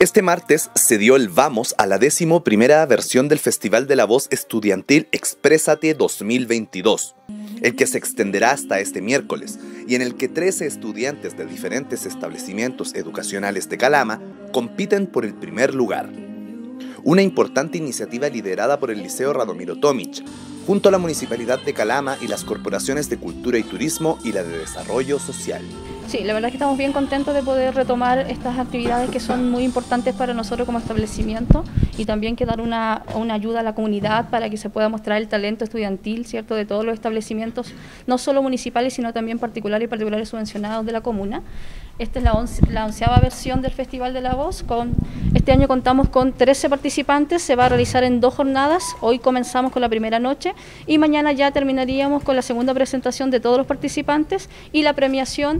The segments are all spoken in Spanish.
Este martes se dio el vamos a la 11ª versión del Festival de la Voz Estudiantil Exprésate 2022, el que se extenderá hasta este miércoles y en el que 13 estudiantes de diferentes establecimientos educacionales de Calama compiten por el primer lugar. Una importante iniciativa liderada por el Liceo Radomiro Tomic, junto a la Municipalidad de Calama y las Corporaciones de Cultura y Turismo y la de Desarrollo Social. Sí, la verdad es que estamos bien contentos de poder retomar estas actividades que son muy importantes para nosotros como establecimiento y también que dar una ayuda a la comunidad para que se pueda mostrar el talento estudiantil, ¿cierto?, de todos los establecimientos, no solo municipales, sino también particulares y particulares subvencionados de la comuna. Esta es la 11ª versión del Festival de la Voz. Este año contamos con 13 participantes, se va a realizar en 2 jornadas. Hoy comenzamos con la primera noche y mañana ya terminaríamos con la segunda presentación de todos los participantes y la premiación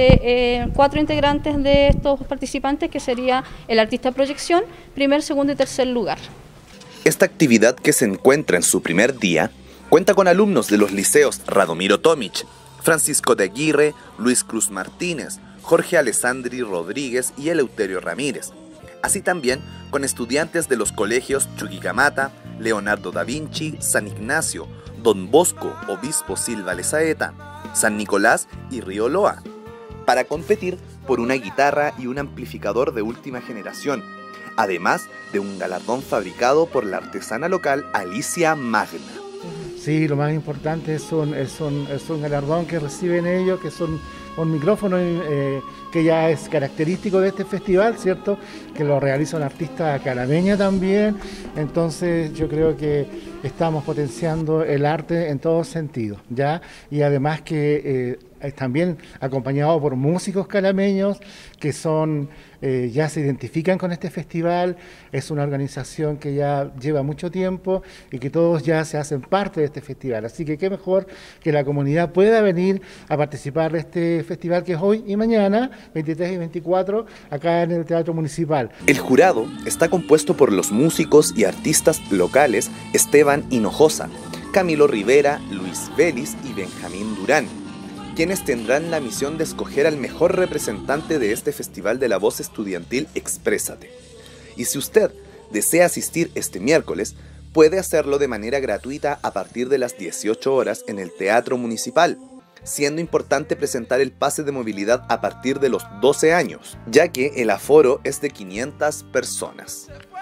de 4 integrantes de estos participantes, que sería el artista de proyección, primer, segundo y tercer lugar. Esta actividad, que se encuentra en su primer día, cuenta con alumnos de los liceos Radomiro Tomic, Francisco de Aguirre, Luis Cruz Martínez, Jorge Alessandri Rodríguez y Eleuterio Ramírez, así también con estudiantes de los colegios Chuquicamata, Leonardo da Vinci, San Ignacio, Don Bosco, Obispo Silva Lezaeta, San Nicolás y Río Loa, para competir por una guitarra y un amplificador de última generación, además de un galardón fabricado por la artesana local Alicia Magna. Sí, lo más importante es un galardón que reciben ellos, que son un micrófono que ya es característico de este festival, ¿cierto? Que lo realiza una artista calameña también. Entonces yo creo que estamos potenciando el arte en todos sentidos, ¿ya? Y además que es también acompañado por músicos calameños que son ya se identifican con este festival. Es una organización que ya lleva mucho tiempo y que todos ya se hacen parte de este festival. Así que qué mejor que la comunidad pueda venir a participar de este festival, que es hoy y mañana, 23 y 24, acá en el Teatro Municipal. El jurado está compuesto por los músicos y artistas locales Esteban Hinojosa, Camilo Rivera, Luis Vélez y Benjamín Durán, quienes tendrán la misión de escoger al mejor representante de este Festival de la Voz Estudiantil Exprésate. Y si usted desea asistir este miércoles, puede hacerlo de manera gratuita a partir de las 18 horas en el Teatro Municipal, siendo importante presentar el pase de movilidad a partir de los 12 años, ya que el aforo es de 500 personas.